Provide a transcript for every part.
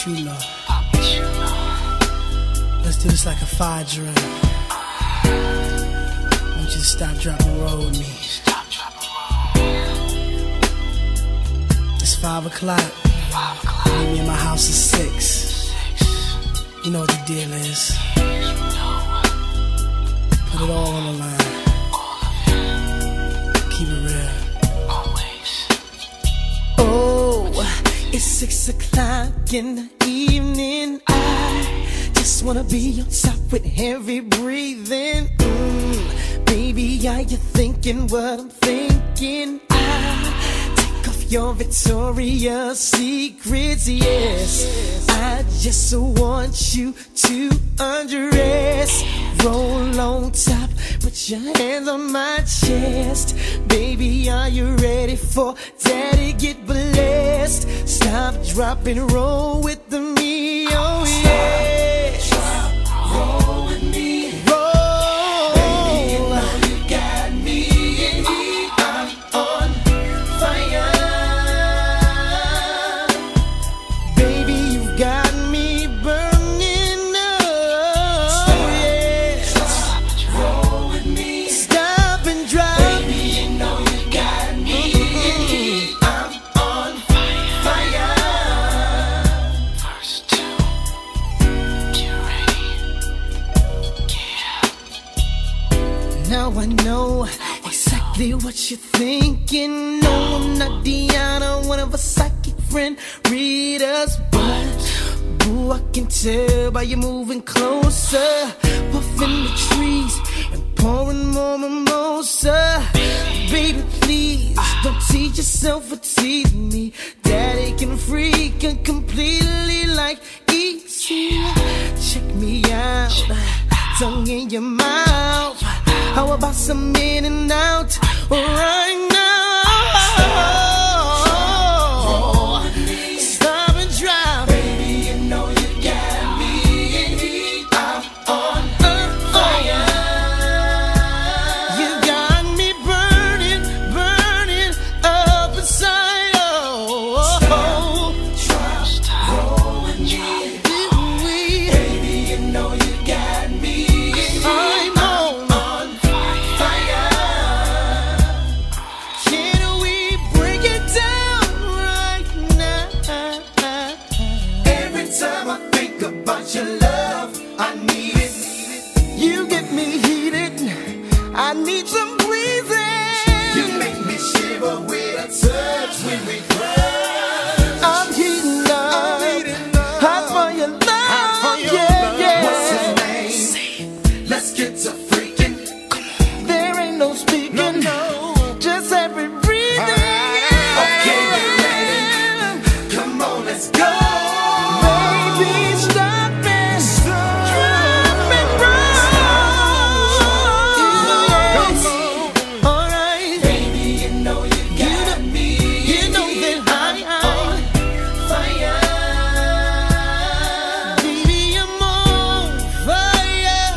True Love. Let's do this like a fire drill. I want you to stop, drop, and roll with me. It's 5 o'clock. Meet me in my house at 6. You know what the deal is. Put it all on the line. Keep it real. Oh, it's 6 o'clock in the evening. I just wanna be on top with heavy breathing. Baby, are you thinking what I'm thinking? Take off your Victoria's Secrets, yes. I just want you to undress. Roll on top, put your hands on my chest. Baby, are you ready for daddy get blessed? Stop, drop, and roll with me, oh yeah. Stop, roll with me. Roll. Baby, you know you got me in heat. I'm on fire. Baby, you've got me burning up. Stop, yeah. Stop, roll with me. Stop and drop. Baby, you know you got me in heat. I'm on fire. Verse 2. Get ready. Yeah. Now I know exactly what you're thinking. No, I'm not Diana, one of a psychic friend. Read us, but boo, I can tell by you moving closer. Puffing the trees and pouring more mimosa. Baby, please don't teach yourself or tease me. Daddy can freak and completely like easy. Check me out, tongue in your mouth. How about some in and out right now? Stop and drop. Baby, you know you got me in heat. I'm on fire. You got me burning, burning up inside. Oh, stop, roll with me. Baby, you know you got me in heat. I'm on fire. Can we break it down right now? Every time I think about your love, I need it. You get me heated. I need some breathing. You make me shiver with a touch when we crush. I'm heating up. Hot for your love. Yeah, yeah. What's his name? Let's get to freaking. There ain't no speaking. Just every breathing. Okay, we're ready. Come on, let's go. Baby, stop and drop and roll. Alright. Baby, you know you got me. You know that I'm on fire. Baby, I'm on fire.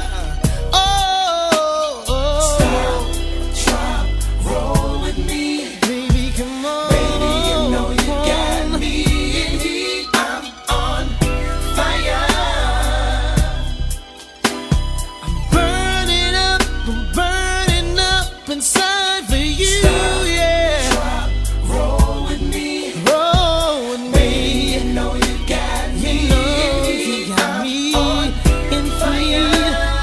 Oh, stop, drop, roll with me. Baby, come on. Baby, you know you got me in heat. I'm on fire. I'm burning up inside for you. Yeah. Drop, roll with me. Roll with me. Baby, you know you got me. You know you got me in fire.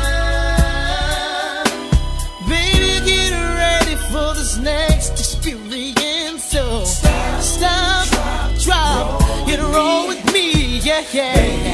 Baby, get ready for this next experience. So stop, drop, and roll with me. Yeah, yeah.